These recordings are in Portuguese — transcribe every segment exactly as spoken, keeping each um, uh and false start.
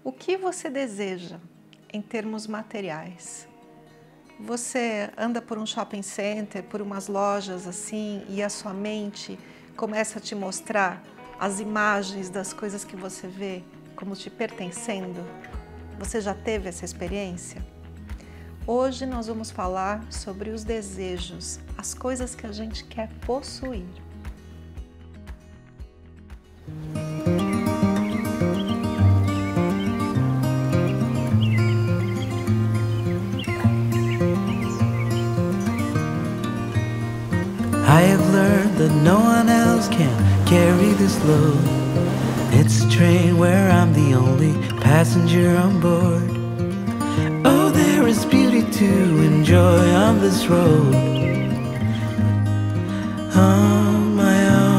O que você deseja em termos materiais? Você anda por um shopping center, por umas lojas assim, e a sua mente começa a te mostrar as imagens das coisas que você vê como te pertencendo? Você já teve essa experiência? Hoje nós vamos falar sobre os desejos, as coisas que a gente quer possuir. I have learned that no one else can carry this load. It's a train where I'm the only passenger on board. Oh, there is beauty to enjoy on this road. On my own.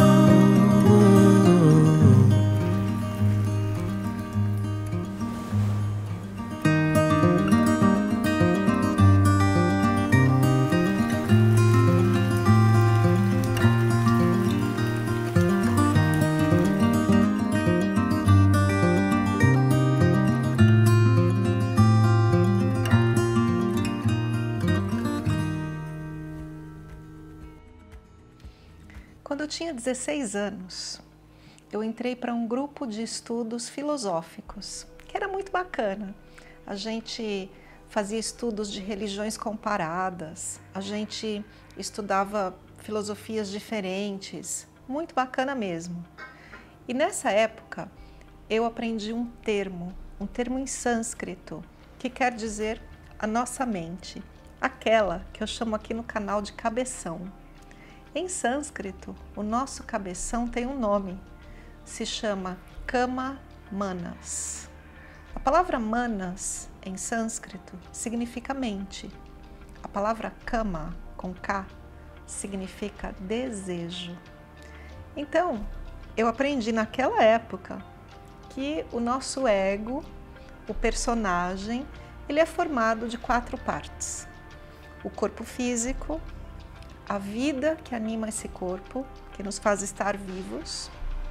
Quando eu tinha dezesseis anos, eu entrei para um grupo de estudos filosóficos, que era muito bacana. A gente fazia estudos de religiões comparadas, a gente estudava filosofias diferentes, muito bacana mesmo. E nessa época, eu aprendi um termo, um termo em sânscrito, que quer dizer a nossa mente, aquela que eu chamo aqui no canal de cabeção. Em sânscrito, o nosso cabeção tem um nome, se chama Kama Manas. A palavra Manas, em sânscrito, significa mente. A palavra Kama, com K, significa desejo. Então, eu aprendi naquela época que o nosso ego, o personagem, ele é formado de quatro partes. O corpo físico, a vida que anima esse corpo, que nos faz estar vivos,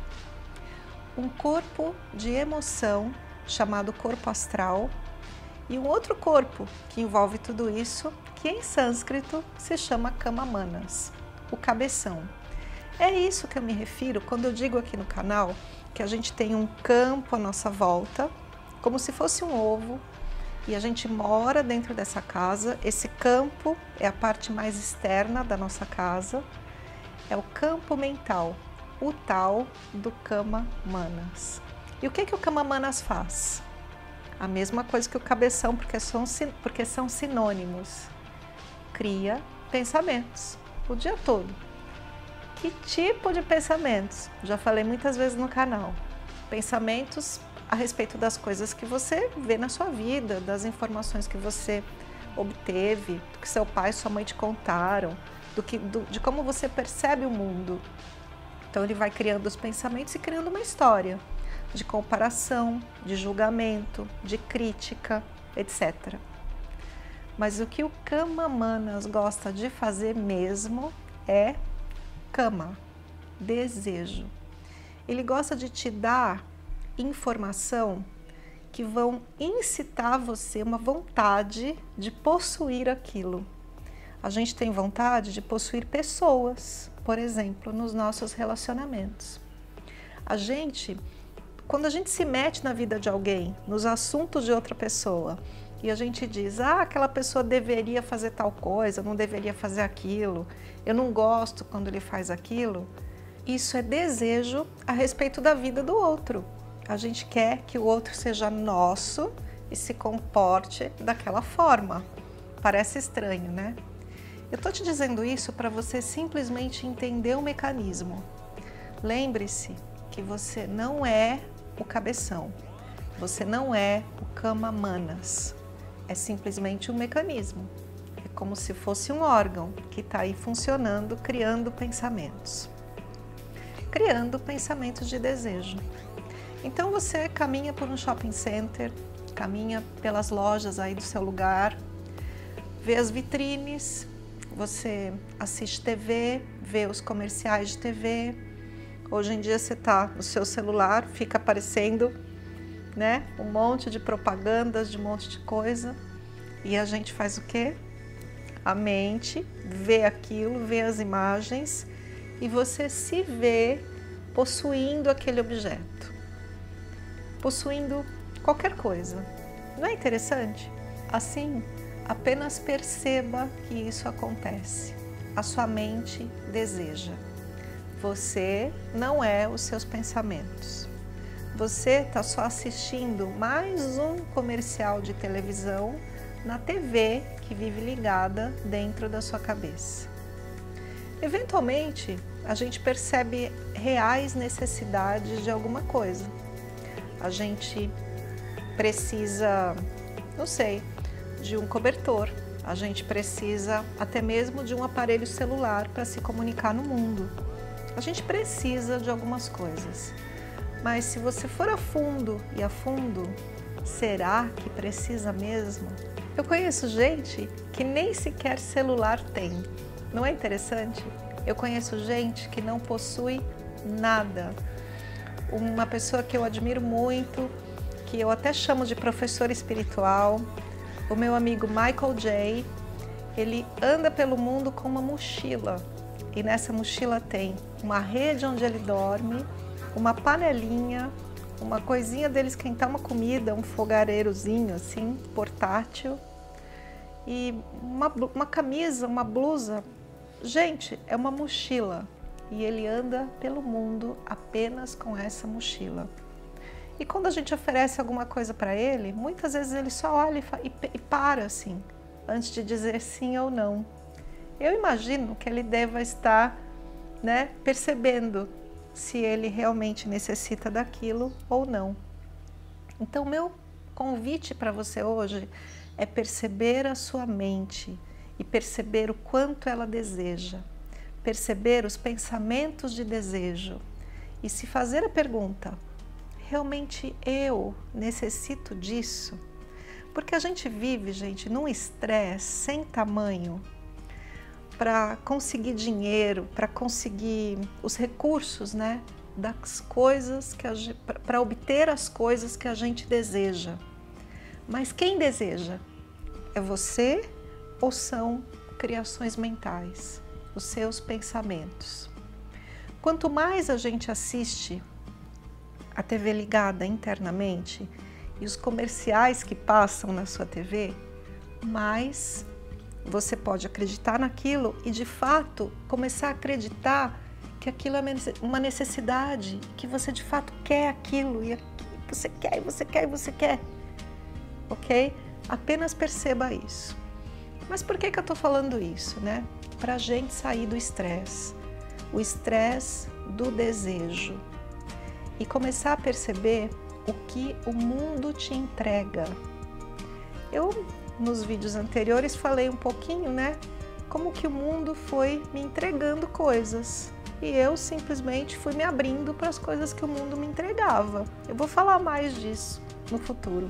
um corpo de emoção chamado corpo astral e um outro corpo que envolve tudo isso, que em sânscrito se chama Kama Manas, o cabeção. É isso que eu me refiro quando eu digo aqui no canal que a gente tem um campo à nossa volta, como se fosse um ovo, e a gente mora dentro dessa casa. Esse campo é a parte mais externa da nossa casa, é o campo mental, o tal do Kama Manas. E o que, que o Kama Manas faz? A mesma coisa que o cabeção, porque são, porque são sinônimos. Cria pensamentos o dia todo. Que tipo de pensamentos? Já falei muitas vezes no canal. Pensamentos a respeito das coisas que você vê na sua vida, das informações que você obteve, do que seu pai e sua mãe te contaram, do que, do, de como você percebe o mundo. Então ele vai criando os pensamentos e criando uma história de comparação, de julgamento, de crítica, etcétera. Mas o que o Kama Manas gosta de fazer mesmo é Kama, desejo. Ele gosta de te dar informação que vão incitar você uma vontade de possuir aquilo. A gente tem vontade de possuir pessoas, por exemplo, nos nossos relacionamentos. A gente, quando a gente se mete na vida de alguém, nos assuntos de outra pessoa, e a gente diz, ah, aquela pessoa deveria fazer tal coisa, não deveria fazer aquilo, eu não gosto quando ele faz aquilo, isso é desejo a respeito da vida do outro. A gente quer que o outro seja nosso e se comporte daquela forma. Parece estranho, né? Eu tô te dizendo isso para você simplesmente entender o mecanismo. Lembre-se que você não é o cabeção, você não é o Kama Manas. É simplesmente um mecanismo. É como se fosse um órgão que está aí funcionando, criando pensamentos. Criando pensamentos de desejo. Então você caminha por um shopping center, caminha pelas lojas aí do seu lugar, vê as vitrines, você assiste T V, vê os comerciais de T V. Hoje em dia você está no seu celular, fica aparecendo né? Um monte de propagandas, de um monte de coisa. E a gente faz o quê? A mente vê aquilo, vê as imagens e você se vê possuindo aquele objeto, possuindo qualquer coisa. Não é interessante? Assim, apenas perceba que isso acontece. A sua mente deseja. Você não é os seus pensamentos. Você está só assistindo mais um comercial de televisão na T V que vive ligada dentro da sua cabeça. Eventualmente, a gente percebe reais necessidades de alguma coisa. A gente precisa, não sei, de um cobertor. A gente precisa até mesmo de um aparelho celular para se comunicar no mundo. A gente precisa de algumas coisas. Mas se você for a fundo e a fundo, será que precisa mesmo? Eu conheço gente que nem sequer celular tem. Não é interessante? Eu conheço gente que não possui nada. Uma pessoa que eu admiro muito, que eu até chamo de professor espiritual, o meu amigo Michael J., ele anda pelo mundo com uma mochila. E nessa mochila tem uma rede onde ele dorme, uma panelinha, uma coisinha dele esquentar uma comida, um fogareirozinho assim, portátil, e uma, uma camisa, uma blusa. Gente, é uma mochila e ele anda pelo mundo apenas com essa mochila. E quando a gente oferece alguma coisa para ele, muitas vezes ele só olha e, e, e para assim, antes de dizer sim ou não. Eu imagino que ele deva estar, né, percebendo se ele realmente necessita daquilo ou não. Então, meu convite para você hoje é perceber a sua mente e perceber o quanto ela deseja, perceber os pensamentos de desejo e se fazer a pergunta: realmente eu necessito disso? Porque a gente vive, gente, num estresse sem tamanho para conseguir dinheiro, para conseguir os recursos, né, das coisas que a gente, para obter as coisas que a gente deseja. Mas quem deseja? É você ou são criações mentais, os seus pensamentos? Quanto mais a gente assiste a T V ligada internamente e os comerciais que passam na sua T V, mais você pode acreditar naquilo e, de fato, começar a acreditar que aquilo é uma necessidade, que você, de fato, quer aquilo e você quer, e você quer, e você quer. Ok? Apenas perceba isso. Mas por que que eu estou falando isso, né? Para a gente sair do estresse. O estresse do desejo. E começar a perceber o que o mundo te entrega. Eu... Nos vídeos anteriores falei um pouquinho, né, como que o mundo foi me entregando coisas e eu simplesmente fui me abrindo para as coisas que o mundo me entregava. Eu vou falar mais disso no futuro.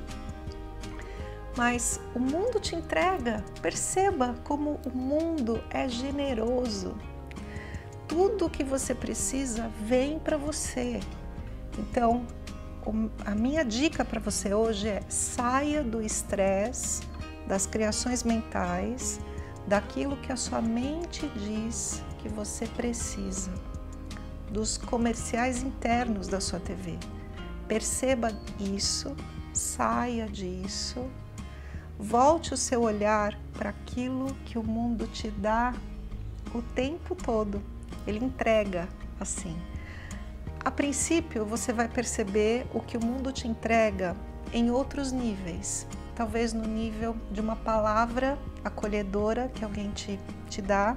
Mas o mundo te entrega, perceba como o mundo é generoso. Tudo o que você precisa vem para você. Então, a minha dica para você hoje é: saia do estresse, das criações mentais, daquilo que a sua mente diz que você precisa, dos comerciais internos da sua T V. Perceba isso, saia disso, volte o seu olhar para aquilo que o mundo te dá o tempo todo. Ele entrega assim. A princípio, você vai perceber o que o mundo te entrega em outros níveis. Talvez no nível de uma palavra acolhedora que alguém te, te dá,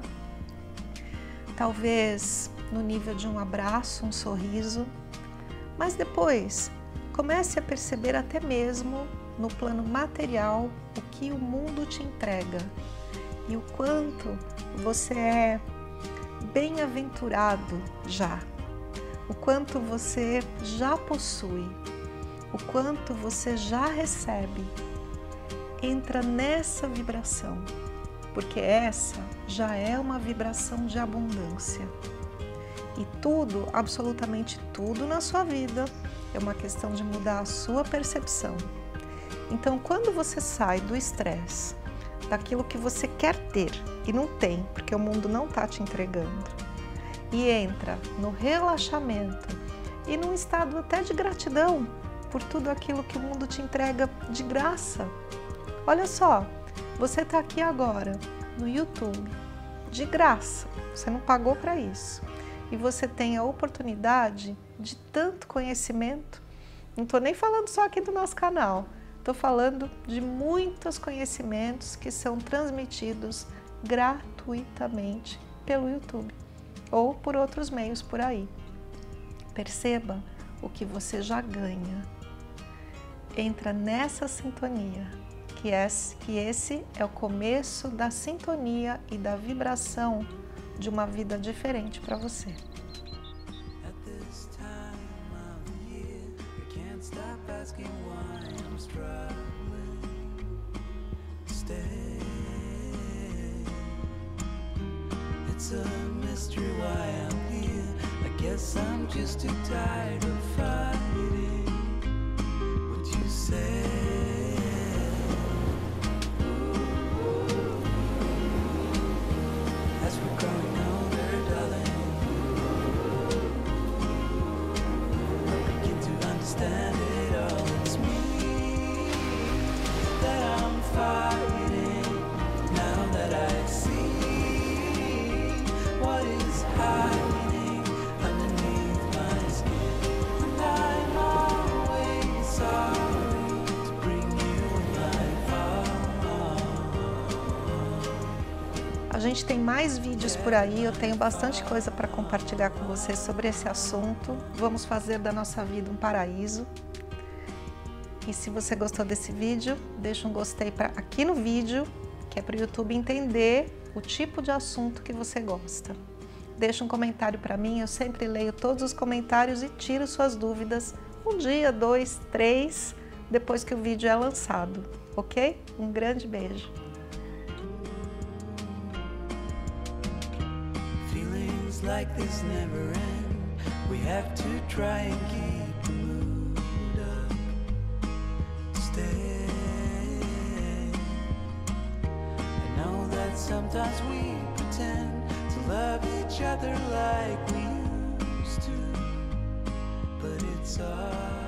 talvez no nível de um abraço, um sorriso, mas depois comece a perceber até mesmo no plano material o que o mundo te entrega e o quanto você é bem-aventurado já, o quanto você já possui, o quanto você já recebe. Entra nessa vibração, porque essa já é uma vibração de abundância. E tudo, absolutamente tudo na sua vida é uma questão de mudar a sua percepção. Então, quando você sai do estresse, daquilo que você quer ter e não tem, porque o mundo não está te entregando, e entra no relaxamento e num estado até de gratidão por tudo aquilo que o mundo te entrega de graça. Olha só, você está aqui agora no YouTube, de graça, você não pagou para isso. E você tem a oportunidade de tanto conhecimento. Não estou nem falando só aqui do nosso canal, estou falando de muitos conhecimentos que são transmitidos gratuitamente pelo YouTube ou por outros meios por aí. Perceba o que você já ganha. Entra nessa sintonia, que esse, que esse é o começo da sintonia e da vibração de uma vida diferente para você. It's a mystery why I'm here. I guess I'm just too tired of fighting what you say. As we're growing older, darling, I begin to understand it all. It's me that I'm fighting now that I see what is hiding underneath my skin. And I'm always sorry to bring you in my heart. A gente tem mais vídeos por aí, eu tenho bastante coisa para compartilhar com vocês sobre esse assunto. Vamos fazer da nossa vida um paraíso. E se você gostou desse vídeo, deixa um gostei pra, aqui no vídeo, que é para o YouTube entender o tipo de assunto que você gosta. Deixa um comentário para mim, eu sempre leio todos os comentários e tiro suas dúvidas um dia, dois, três, depois que o vídeo é lançado, ok? Um grande beijo! Feelings like this never end. We have to try and keep the mood up. Stay. I know that sometimes we pretend to love each other like we used to, but it's all